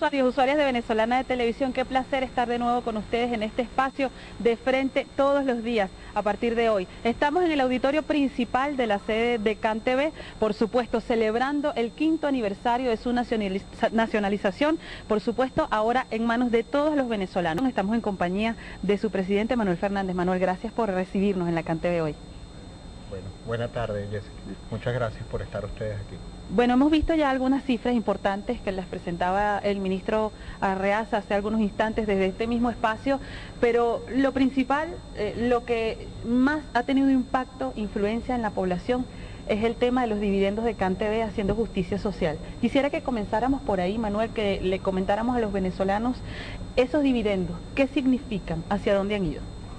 usuarios, usuarias de Venezolana de Televisión, qué placer estar de nuevo con ustedes en este espacio de frente todos los días a partir de hoy. Estamos en el auditorio principal de la sede de CanTV, por supuesto celebrando el 5º aniversario de su nacionalización, por supuesto ahora en manos de todos los venezolanos. Estamos en compañía de su presidente Manuel Fernández. Manuel, gracias por recibirnos en la CanTV hoy. Bueno, buena tarde, Jessica. Muchas gracias por estar ustedes aquí. Bueno, hemos visto ya algunas cifras importantes que las presentaba el ministro Arreaza hace algunos instantes desde este mismo espacio, pero lo principal, lo que más ha tenido impacto, influencia en la población, es el tema de los dividendos de CanTV haciendo justicia social. Quisiera que comenzáramos por ahí, Manuel, que le comentáramos a los venezolanos esos dividendos, ¿qué significan? ¿Hacia dónde han ido?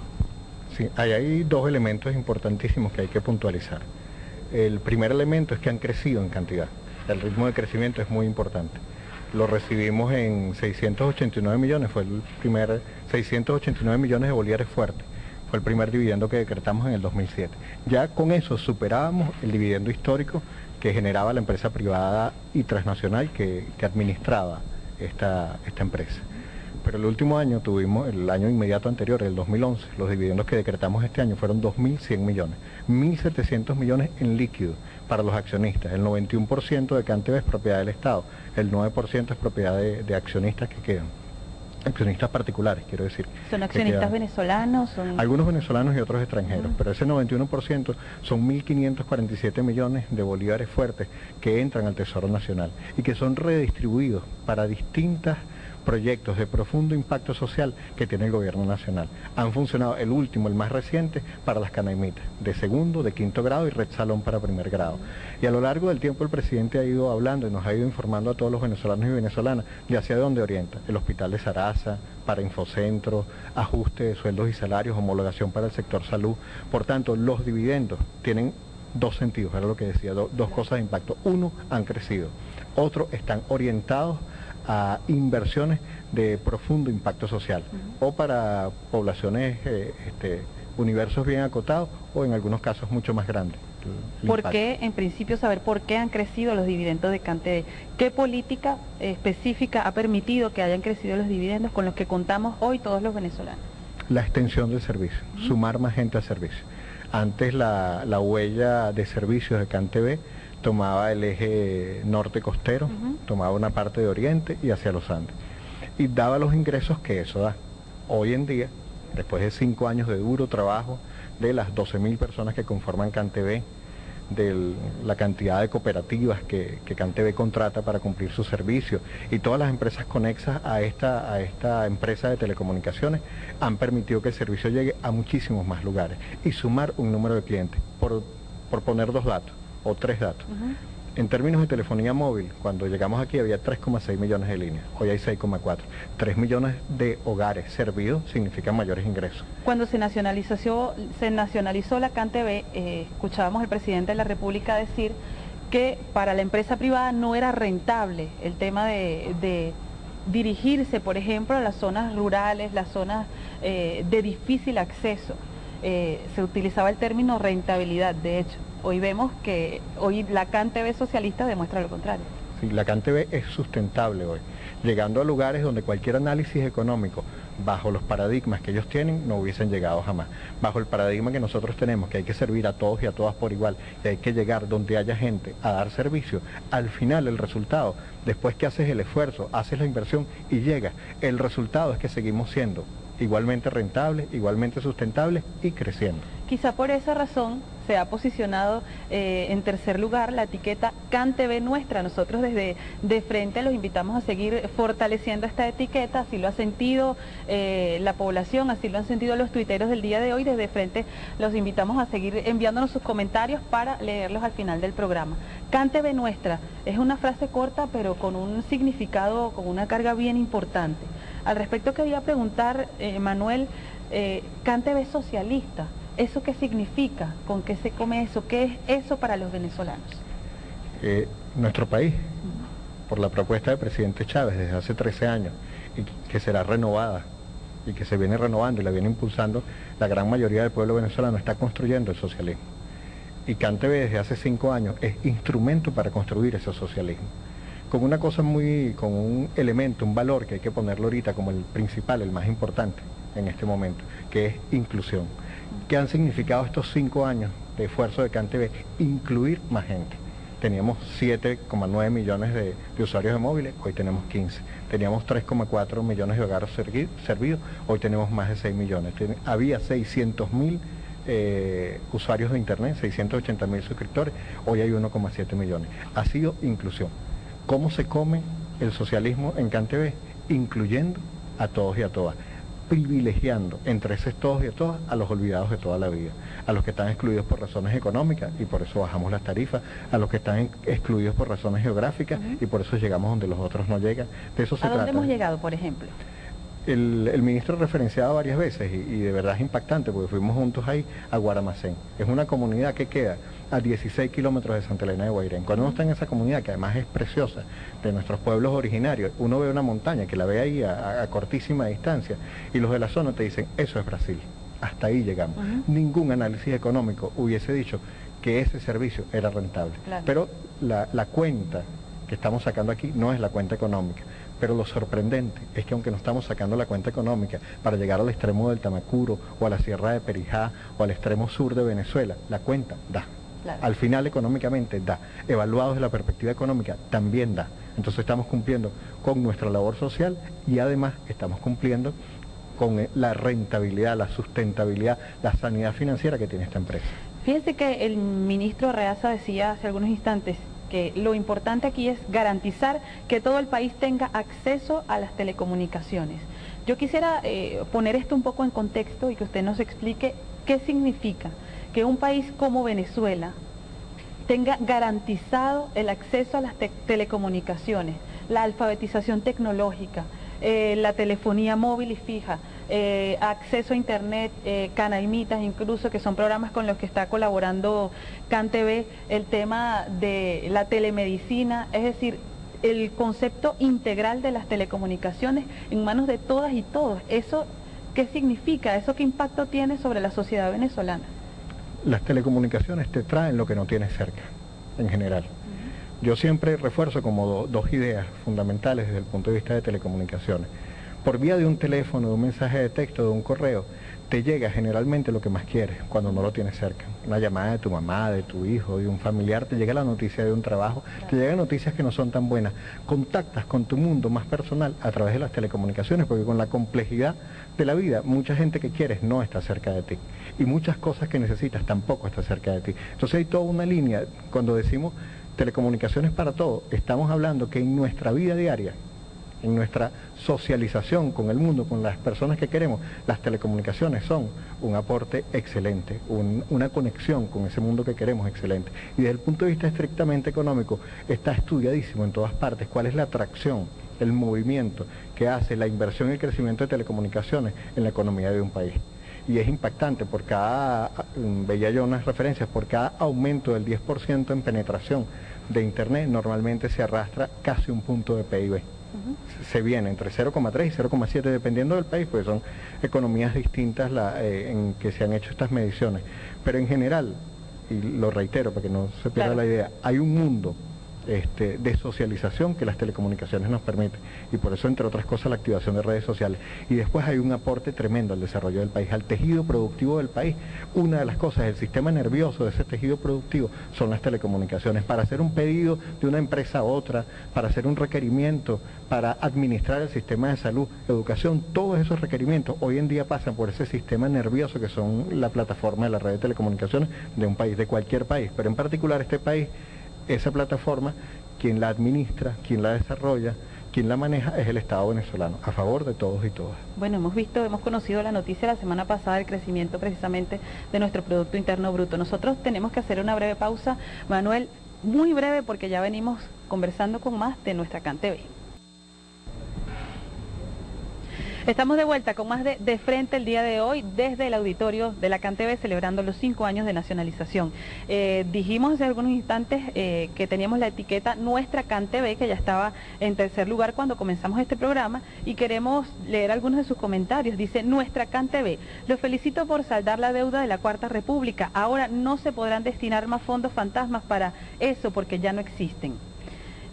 Sí, hay dos elementos importantísimos que hay que puntualizar. El primer elemento es que han crecido en cantidad. El ritmo de crecimiento es muy importante. Lo recibimos en 689 millones, fue el primer 689 millones de bolívares fuertes. Fue el primer dividendo que decretamos en el 2007. Ya con eso superábamos el dividendo histórico que generaba la empresa privada y transnacional que administraba esta empresa. Pero el último año tuvimos, el año inmediato anterior, el 2011, los dividendos que decretamos este año fueron 2.100 millones, 1.700 millones en líquido para los accionistas. El 91% de CanTV es propiedad del Estado, el 9% es propiedad de accionistas que quedan. Accionistas particulares, quiero decir. ¿Son accionistas venezolanos? Algunos venezolanos y otros extranjeros, pero ese 91% son 1.547 millones de bolívares fuertes que entran al Tesoro Nacional y que son redistribuidos para distintas proyectos de profundo impacto social que tiene el gobierno nacional. Han funcionado, el último, el más reciente, para las canaimitas, de segundo, de quinto grado y Red Salón para primer grado. Y a lo largo del tiempo el presidente ha ido hablando y nos ha ido informando a todos los venezolanos y venezolanas de hacia dónde orienta. El hospital de Saraza, para Infocentro, ajuste de sueldos y salarios, homologación para el sector salud. Por tanto, los dividendos tienen dos sentidos, era lo que decía, dos cosas de impacto. Uno, han crecido. Otro, están orientados a inversiones de profundo impacto social, o para poblaciones, universos bien acotados, o en algunos casos mucho más grandes. ¿Por qué, en principio, saber por qué han crecido los dividendos de CanTV? ¿Qué política específica ha permitido que hayan crecido los dividendos con los que contamos hoy todos los venezolanos? La extensión del servicio, sumar más gente al servicio. Antes la huella de servicios de CanTV tomaba el eje norte costero, tomaba una parte de oriente y hacia los Andes, y daba los ingresos que eso da. Hoy en día, después de 5 años de duro trabajo, de las 12.000 personas que conforman CanTV, de la cantidad de cooperativas que CanTV contrata para cumplir su servicio, y todas las empresas conexas a esta empresa de telecomunicaciones, han permitido que el servicio llegue a muchísimos más lugares y sumar un número de clientes. Por poner 2 datos o 3 datos. En términos de telefonía móvil, cuando llegamos aquí había 3,6 millones de líneas, hoy hay 6,4. 3 millones de hogares servidos significan mayores ingresos. Cuando se nacionalizó la CanTV, escuchábamos al presidente de la República decir que para la empresa privada no era rentable el tema de dirigirse, por ejemplo, a las zonas rurales, las zonas de difícil acceso. Se utilizaba el término rentabilidad, de hecho. Hoy vemos que la CanTV socialista demuestra lo contrario. Sí, la CanTV es sustentable hoy, llegando a lugares donde cualquier análisis económico, bajo los paradigmas que ellos tienen, no hubiesen llegado jamás. Bajo el paradigma que nosotros tenemos, que hay que servir a todos y a todas por igual, y hay que llegar donde haya gente a dar servicio, al final el resultado, después que haces el esfuerzo, haces la inversión y llegas, el resultado es que seguimos siendo igualmente rentables, igualmente sustentables y creciendo. Quizá por esa razón se ha posicionado en tercer lugar la etiqueta CanTV Nuestra. Nosotros desde de frente los invitamos a seguir fortaleciendo esta etiqueta, así lo ha sentido la población, así lo han sentido los tuiteros del día de hoy. Desde frente los invitamos a seguir enviándonos sus comentarios para leerlos al final del programa. CanTV Nuestra es una frase corta pero con un significado, con una carga bien importante. Al respecto quería preguntar, Manuel, CanTV socialista, ¿eso qué significa? ¿Con qué se come eso? ¿Qué es eso para los venezolanos? Nuestro país, por la propuesta del presidente Chávez desde hace 13 años, y que será renovada, y que se viene renovando y la viene impulsando, la gran mayoría del pueblo venezolano está construyendo el socialismo. Y CanTV desde hace 5 años es instrumento para construir ese socialismo. con una cosa con un elemento, un valor que hay que ponerlo ahorita como el principal, el más importante en este momento, que es inclusión. ¿Qué han significado estos 5 años de esfuerzo de CanTV? Incluir más gente. Teníamos 7,9 millones de usuarios de móviles, hoy tenemos 15. Teníamos 3,4 millones de hogares servidos, hoy tenemos más de 6 millones. Había 600.000 usuarios de internet, 680.000 suscriptores, hoy hay 1,7 millones. Ha sido inclusión. ¿Cómo se come el socialismo en CanTV? Incluyendo a todos y a todas, privilegiando entre esos todos y a todas a los olvidados de toda la vida, a los que están excluidos por razones económicas y por eso bajamos las tarifas, a los que están excluidos por razones geográficas y por eso llegamos donde los otros no llegan. De eso se trata. ¿A dónde hemos llegado, por ejemplo? El ministro referenciaba varias veces y de verdad es impactante porque fuimos juntos ahí a Guaramacén. Es una comunidad que queda a 16 kilómetros de Santa Elena de Guairén. Cuando uno está en esa comunidad, que además es preciosa, de nuestros pueblos originarios, uno ve una montaña que la ve ahí a cortísima distancia y los de la zona te dicen, eso es Brasil, hasta ahí llegamos. Ningún análisis económico hubiese dicho que ese servicio era rentable. Claro. Pero la cuenta que estamos sacando aquí no es la cuenta económica. Pero lo sorprendente es que aunque no estamos sacando la cuenta económica para llegar al extremo del Tamacuro o a la Sierra de Perijá o al extremo sur de Venezuela, la cuenta da. Claro. Al final económicamente da. Evaluado desde la perspectiva económica también da. Entonces estamos cumpliendo con nuestra labor social y además estamos cumpliendo con la rentabilidad, la sustentabilidad, la sanidad financiera que tiene esta empresa. Fíjense que el ministro Arreaza decía hace algunos instantes que lo importante aquí es garantizar que todo el país tenga acceso a las telecomunicaciones. Yo quisiera poner esto un poco en contexto y que usted nos explique qué significa que un país como Venezuela tenga garantizado el acceso a las telecomunicaciones, la alfabetización tecnológica, la telefonía móvil y fija, acceso a internet, canaimitas incluso, que son programas con los que está colaborando CanTV, el tema de la telemedicina, es decir, el concepto integral de las telecomunicaciones en manos de todas y todos. ¿Eso qué significa? ¿Eso qué impacto tiene sobre la sociedad venezolana? Las telecomunicaciones te traen lo que no tienes cerca, en general. Yo siempre refuerzo como dos ideas fundamentales desde el punto de vista de telecomunicaciones. Por vía de un teléfono, de un mensaje de texto, de un correo, te llega generalmente lo que más quieres cuando no lo tienes cerca. Una llamada de tu mamá, de tu hijo, de un familiar, te llega la noticia de un trabajo, te llegan noticias que no son tan buenas. Contactas con tu mundo más personal a través de las telecomunicaciones, porque con la complejidad de la vida, mucha gente que quieres no está cerca de ti. Y muchas cosas que necesitas tampoco está cerca de ti. Entonces hay toda una línea, cuando decimos telecomunicaciones para todo, estamos hablando que en nuestra vida diaria, en nuestra socialización con el mundo, con las personas que queremos, las telecomunicaciones son un aporte excelente, una conexión con ese mundo que queremos excelente. Y desde el punto de vista estrictamente económico, está estudiadísimo en todas partes cuál es la atracción, el movimiento que hace la inversión y el crecimiento de telecomunicaciones en la economía de un país. Y es impactante, por cada, veía yo unas referencias, por cada aumento del 10% en penetración de Internet, normalmente se arrastra casi un punto de PIB. Se viene entre 0,3 y 0,7 dependiendo del país, porque son economías distintas en que se han hecho estas mediciones. Pero en general, y lo reitero para que no se pierda la idea, hay un mundo de socialización que las telecomunicaciones nos permiten, y por eso, entre otras cosas, la activación de redes sociales. Y después hay un aporte tremendo al desarrollo del país, al tejido productivo del país. Una de las cosas, el sistema nervioso de ese tejido productivo son las telecomunicaciones. Para hacer un pedido de una empresa a otra, para hacer un requerimiento, para administrar el sistema de salud, educación, todos esos requerimientos hoy en día pasan por ese sistema nervioso que son la plataforma de la red de telecomunicaciones de un país, de cualquier país, pero en particular este país. Esa plataforma, quien la administra, quien la desarrolla, quien la maneja es el Estado venezolano, a favor de todos y todas. Bueno, hemos conocido la noticia la semana pasada del crecimiento precisamente de nuestro Producto Interno Bruto. Nosotros tenemos que hacer una breve pausa, Manuel, muy breve, porque ya venimos conversando con más de nuestra CanTV. Estamos de vuelta con más de Frente el día de hoy desde el auditorio de la CanTV celebrando los 5 años de nacionalización. Dijimos hace algunos instantes que teníamos la etiqueta Nuestra CanTV, que ya estaba en tercer lugar cuando comenzamos este programa, y queremos leer algunos de sus comentarios. Dice: Nuestra CanTV, los felicito por saldar la deuda de la Cuarta República. Ahora no se podrán destinar más fondos fantasmas para eso porque ya no existen.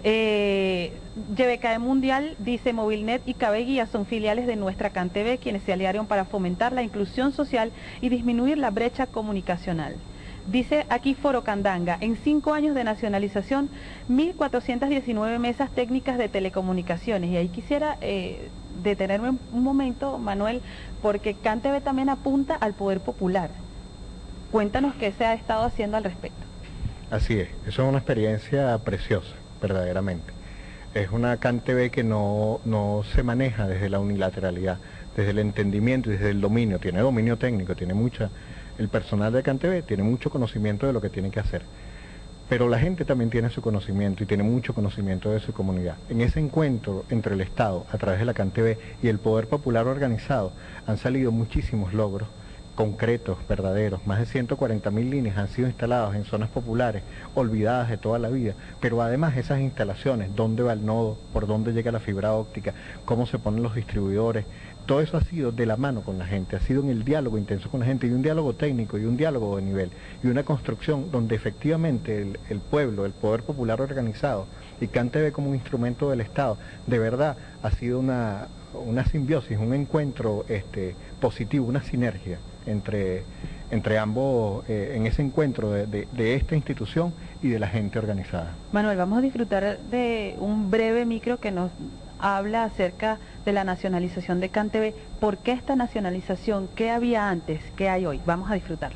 YBKE Mundial dice Movilnet y KB Guía son filiales de nuestra CanTV, quienes se aliaron para fomentar la inclusión social y disminuir la brecha comunicacional. Dice aquí Foro Candanga, en 5 años de nacionalización, 1.419 mesas técnicas de telecomunicaciones. Y ahí quisiera detenerme un momento, Manuel, porque CanTV también apunta al poder popular. Cuéntanos qué se ha estado haciendo al respecto. Así es, eso es una experiencia preciosa, verdaderamente. Es una CanTV que no se maneja desde la unilateralidad, desde el entendimiento y desde el dominio. Tiene dominio técnico, tiene mucha... El personal de CanTV tiene mucho conocimiento de lo que tiene que hacer, pero la gente también tiene su conocimiento y tiene mucho conocimiento de su comunidad. En ese encuentro entre el Estado, a través de la CanTV y el Poder Popular organizado, han salido muchísimos logros concretos, verdaderos. Más de 140.000 líneas han sido instaladas en zonas populares, olvidadas de toda la vida, pero además esas instalaciones, dónde va el nodo, por dónde llega la fibra óptica, cómo se ponen los distribuidores, todo eso ha sido de la mano con la gente, ha sido en el diálogo intenso con la gente, y un diálogo técnico y un diálogo de nivel, y una construcción donde efectivamente el pueblo, el poder popular organizado, y CanTV como un instrumento del Estado, de verdad ha sido una simbiosis, un encuentro positivo, una sinergia entre ambos, en ese encuentro de esta institución y de la gente organizada. Manuel, vamos a disfrutar de un breve micro que nos habla acerca de la nacionalización de CanTV. ¿Por qué esta nacionalización? ¿Qué había antes? ¿Qué hay hoy? Vamos a disfrutarlo.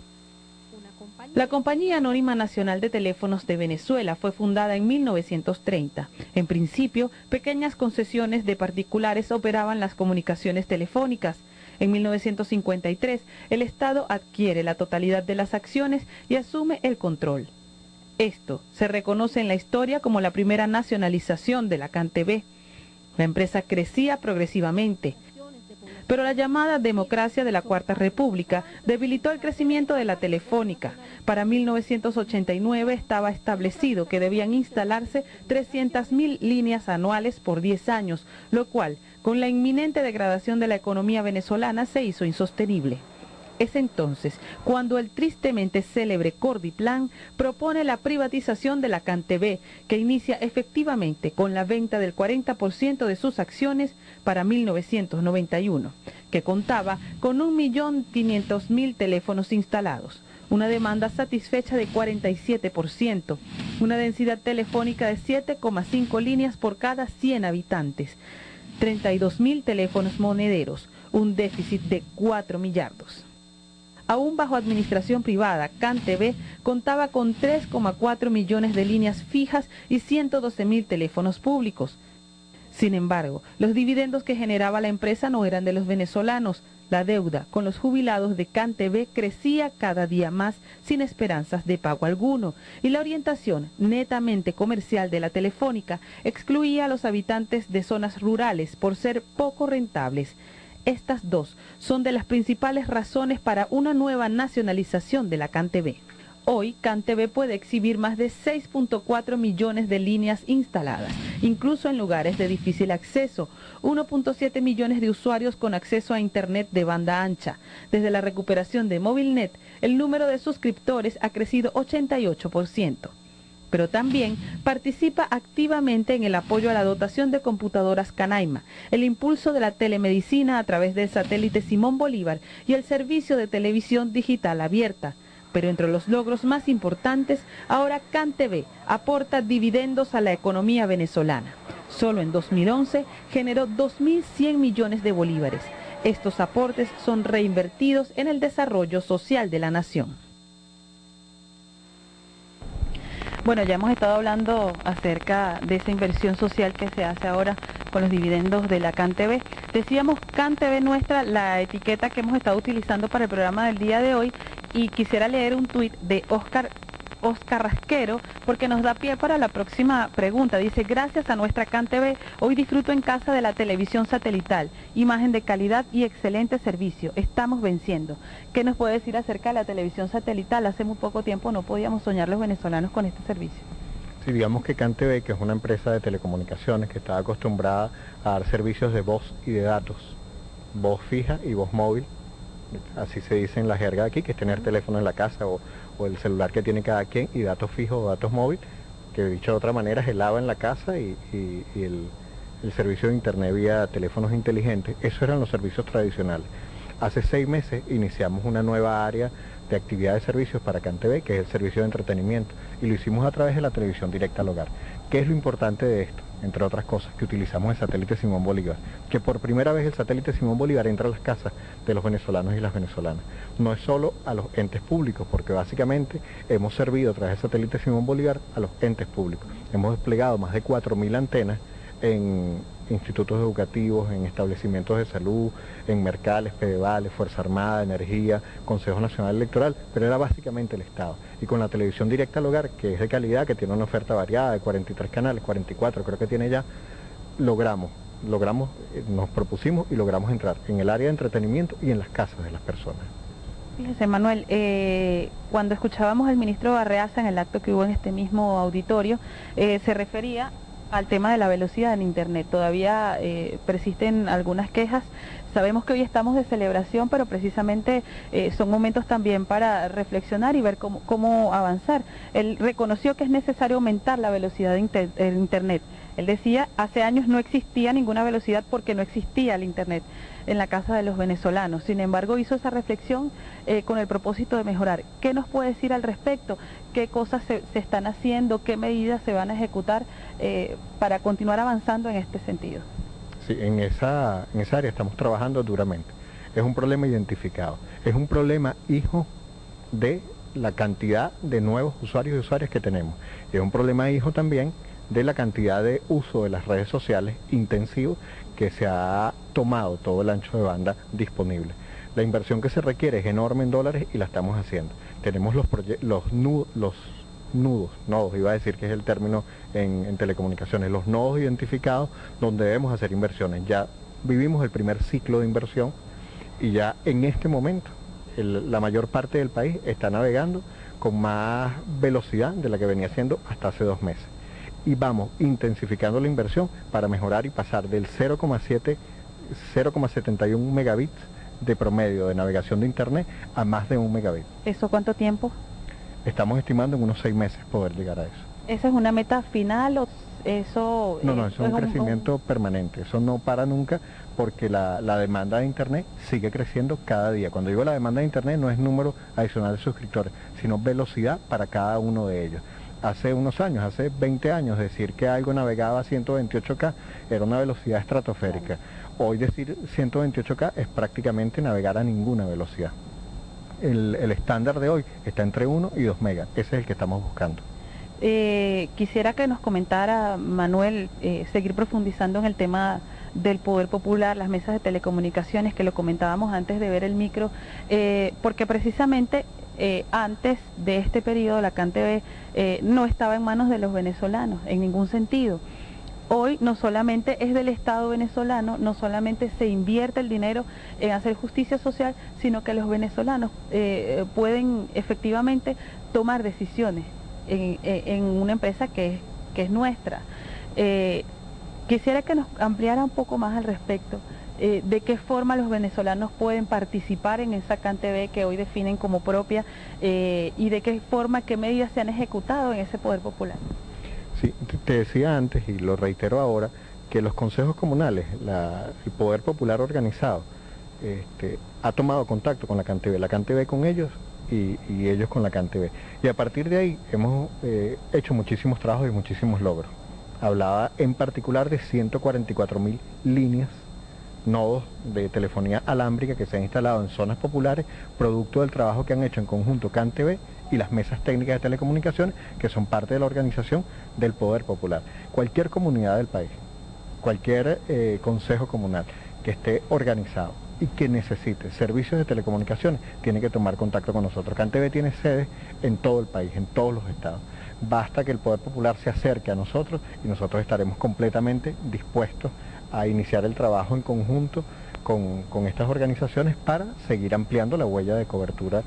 La Compañía Anónima Nacional de Teléfonos de Venezuela fue fundada en 1930. En principio, pequeñas concesiones de particulares operaban las comunicaciones telefónicas. En 1953, el Estado adquiere la totalidad de las acciones y asume el control. Esto se reconoce en la historia como la primera nacionalización de la CanTV. La empresa crecía progresivamente, pero la llamada democracia de la Cuarta República debilitó el crecimiento de la telefónica. Para 1989 estaba establecido que debían instalarse 300.000 líneas anuales por 10 años, lo cual, con la inminente degradación de la economía venezolana, se hizo insostenible. Es entonces cuando el tristemente célebre Cordiplan propone la privatización de la CanTV, que inicia efectivamente con la venta del 40% de sus acciones para 1991, que contaba con 1.500.000 teléfonos instalados, una demanda satisfecha de 47%, una densidad telefónica de 7,5 líneas por cada 100 habitantes, 32.000 teléfonos monederos, un déficit de 4 millardos. Aún bajo administración privada, CanTV contaba con 3,4 millones de líneas fijas y 112.000 teléfonos públicos. Sin embargo, los dividendos que generaba la empresa no eran de los venezolanos. La deuda con los jubilados de CanTV crecía cada día más sin esperanzas de pago alguno, y la orientación netamente comercial de la telefónica excluía a los habitantes de zonas rurales por ser poco rentables. Estas dos son de las principales razones para una nueva nacionalización de la CanTV. Hoy, CanTV puede exhibir más de 6.4 millones de líneas instaladas, incluso en lugares de difícil acceso, 1.7 millones de usuarios con acceso a Internet de banda ancha. Desde la recuperación de Movilnet, el número de suscriptores ha crecido 88%. Pero también participa activamente en el apoyo a la dotación de computadoras Canaima, el impulso de la telemedicina a través del satélite Simón Bolívar y el servicio de televisión digital abierta. Pero entre los logros más importantes, ahora CanTV aporta dividendos a la economía venezolana. Solo en 2011 generó 2.100 millones de bolívares. Estos aportes son reinvertidos en el desarrollo social de la nación. Bueno, ya hemos estado hablando acerca de esa inversión social que se hace ahora con los dividendos de la CanTV. Decíamos CanTV Nuestra, la etiqueta que hemos estado utilizando para el programa del día de hoy, y quisiera leer un tuit de Oscar Rasquero, porque nos da pie para la próxima pregunta. Dice: gracias a nuestra CanTV, hoy disfruto en casa de la televisión satelital, imagen de calidad y excelente servicio. Estamos venciendo. ¿Qué nos puede decir acerca de la televisión satelital? Hace muy poco tiempo no podíamos soñar los venezolanos con este servicio. Sí, digamos que CanTV, que es una empresa de telecomunicaciones que está acostumbrada a dar servicios de voz y de datos, voz fija y voz móvil, así se dice en la jerga de aquí, que es tener teléfono en la casa o el celular que tiene cada quien, y datos fijos o datos móviles, que dicho de otra manera es el AVA en la casa y el servicio de internet vía teléfonos inteligentes. Esos eran los servicios tradicionales. Hace 6 meses iniciamos una nueva área de actividad de servicios para CanTV, que es el servicio de entretenimiento, y lo hicimos a través de la televisión directa al hogar. ¿Qué es lo importante de esto? Entre otras cosas, que utilizamos el satélite Simón Bolívar, que por primera vez el satélite Simón Bolívar entra a las casas de los venezolanos y las venezolanas. No es solo a los entes públicos, porque básicamente hemos servido a través del satélite Simón Bolívar a los entes públicos. Hemos desplegado más de 4.000 antenas en institutos educativos, en establecimientos de salud, en mercales, pedevales, Fuerza Armada, Energía, Consejo Nacional Electoral, pero era básicamente el Estado. Y con la televisión directa al hogar, que es de calidad, que tiene una oferta variada de 43 canales, 44 creo que tiene ya, nos propusimos y logramos entrar en el área de entretenimiento y en las casas de las personas. Fíjese, Manuel, cuando escuchábamos al ministro Arreaza en el acto que hubo en este mismo auditorio, se refería al tema de la velocidad en Internet. Todavía persisten algunas quejas. Sabemos que hoy estamos de celebración, pero precisamente son momentos también para reflexionar y ver cómo avanzar. Él reconoció que es necesario aumentar la velocidad de Internet. Él decía, hace años no existía ninguna velocidad porque no existía el Internet en la casa de los venezolanos. Sin embargo, hizo esa reflexión con el propósito de mejorar. ¿Qué nos puede decir al respecto? ¿Qué cosas se están haciendo? ¿Qué medidas se van a ejecutar para continuar avanzando en este sentido? Sí, en esa área estamos trabajando duramente. Es un problema identificado. Es un problema hijo de la cantidad de nuevos usuarios y usuarias que tenemos. Es un problema hijo también de la cantidad de uso de las redes sociales intensivo que se ha tomado todo el ancho de banda disponible. La inversión que se requiere es enorme en dólares y la estamos haciendo. Tenemos los nodos, iba a decir que es el término en telecomunicaciones, los nodos identificados donde debemos hacer inversiones. Ya vivimos el primer ciclo de inversión y ya en este momento la mayor parte del país está navegando con más velocidad de la que venía haciendo hasta hace 2 meses. Y vamos intensificando la inversión para mejorar y pasar del 0,71 megabits de promedio de navegación de internet a más de 1 megabit. ¿Eso cuánto tiempo? Estamos estimando en unos 6 meses poder llegar a eso. ¿Esa es una meta final o eso...? No, eso es un crecimiento permanente, eso no para nunca porque la demanda de internet sigue creciendo cada día. Cuando digo la demanda de internet no es número adicional de suscriptores, sino velocidad para cada uno de ellos. Hace unos años, hace 20 años, decir que algo navegaba a 128K era una velocidad estratosférica. Hoy decir 128K es prácticamente navegar a ninguna velocidad. El estándar de hoy está entre 1 y 2 megas, ese es el que estamos buscando. Quisiera que nos comentara, Manuel, seguir profundizando en el tema del poder popular, las mesas de telecomunicaciones, que lo comentábamos antes de ver el micro, porque precisamente antes de este periodo la CanTV no estaba en manos de los venezolanos en ningún sentido. Hoy no solamente es del Estado venezolano, no solamente se invierte el dinero en hacer justicia social, sino que los venezolanos pueden efectivamente tomar decisiones en una empresa que es nuestra. Quisiera que nos ampliara un poco más al respecto. De qué forma los venezolanos pueden participar en esa CanTV que hoy definen como propia y de qué forma, qué medidas se han ejecutado en ese poder popular. Sí, te decía antes y lo reitero ahora, que los consejos comunales, el poder popular organizado, ha tomado contacto con la CanTV con ellos y ellos con la CanTV. Y a partir de ahí hemos hecho muchísimos trabajos y muchísimos logros. Hablaba en particular de 144.000 líneas, nodos de telefonía alámbrica que se han instalado en zonas populares, producto del trabajo que han hecho en conjunto CanTV y las mesas técnicas de telecomunicaciones, que son parte de la organización del Poder Popular. Cualquier comunidad del país, cualquier consejo comunal que esté organizado y que necesite servicios de telecomunicaciones, tiene que tomar contacto con nosotros. CanTV tiene sedes en todo el país, en todos los estados. Basta que el Poder Popular se acerque a nosotros y nosotros estaremos completamente dispuestos a iniciar el trabajo en conjunto con estas organizaciones para seguir ampliando la huella de cobertura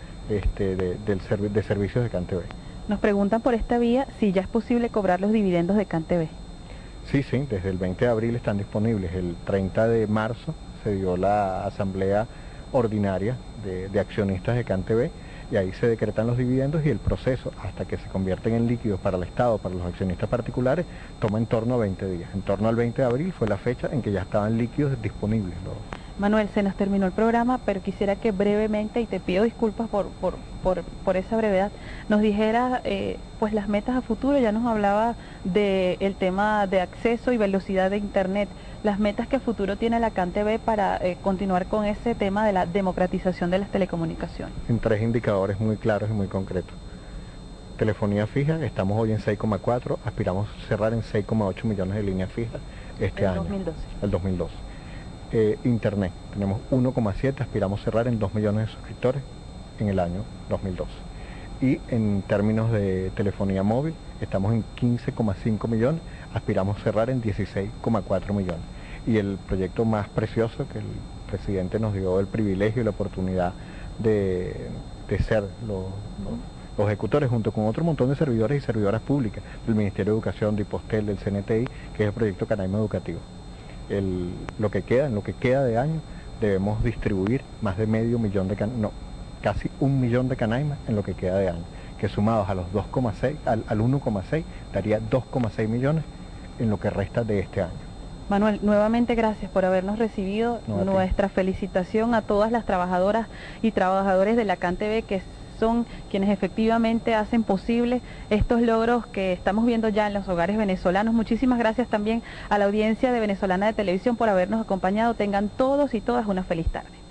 de servicios de CanTV. Nos preguntan por esta vía si ya es posible cobrar los dividendos de CanTV. Sí, desde el 20 de abril están disponibles. El 30 de marzo se dio la asamblea ordinaria de accionistas de CanTV y ahí se decretan los dividendos y el proceso hasta que se convierten en líquidos para el Estado, para los accionistas particulares, toma en torno a 20 días. En torno al 20 de abril fue la fecha en que ya estaban líquidos disponibles. Manuel, se nos terminó el programa, pero quisiera que brevemente, y te pido disculpas por esa brevedad, nos dijeras pues las metas a futuro. Ya nos hablaba del tema de acceso y velocidad de Internet, las metas que a futuro tiene la CanTV para continuar con ese tema de la democratización de las telecomunicaciones. En 3 indicadores muy claros y muy concretos. Telefonía fija, estamos hoy en 6,4, aspiramos a cerrar en 6,8 millones de líneas fijas este año. 2012. El 2012. Internet, tenemos 1,7, aspiramos a cerrar en 2 millones de suscriptores en el año 2012. Y en términos de telefonía móvil, estamos en 15,5 millones, aspiramos a cerrar en 16,4 millones. Y el proyecto más precioso que el presidente nos dio el privilegio y la oportunidad de ser los ejecutores junto con otro montón de servidores y servidoras públicas del Ministerio de Educación, de IPOSTEL, del CNTI, que es el proyecto Canaima Educativo. En lo que queda de año, debemos distribuir más de casi 1 millón de canaimas en lo que queda de año, que sumados a los 2,6, al 1,6, daría 2,6 millones en lo que resta de este año. Manuel, nuevamente gracias por habernos recibido. Nuestra felicitación a todas las trabajadoras y trabajadores de la CanTV, que son quienes efectivamente hacen posible estos logros que estamos viendo ya en los hogares venezolanos. Muchísimas gracias también a la audiencia de Venezolana de Televisión por habernos acompañado. Tengan todos y todas una feliz tarde.